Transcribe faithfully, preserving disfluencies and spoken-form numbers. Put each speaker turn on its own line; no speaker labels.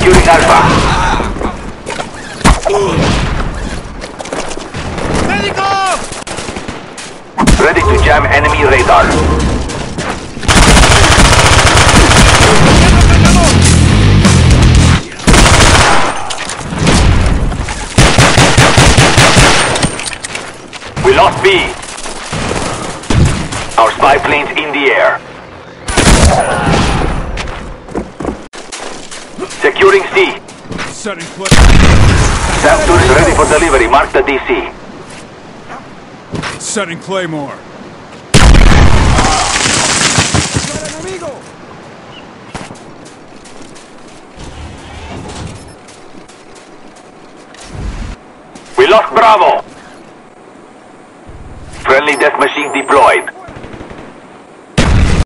Securing Alpha.
Medico!
Ready to jam enemy radar. We lost B. Our spy plane's in the air. Securing C.
Setting play.
SAM two is ready for delivery. Mark the D C.
Setting Claymore.
We lost Bravo. Friendly death machine deployed.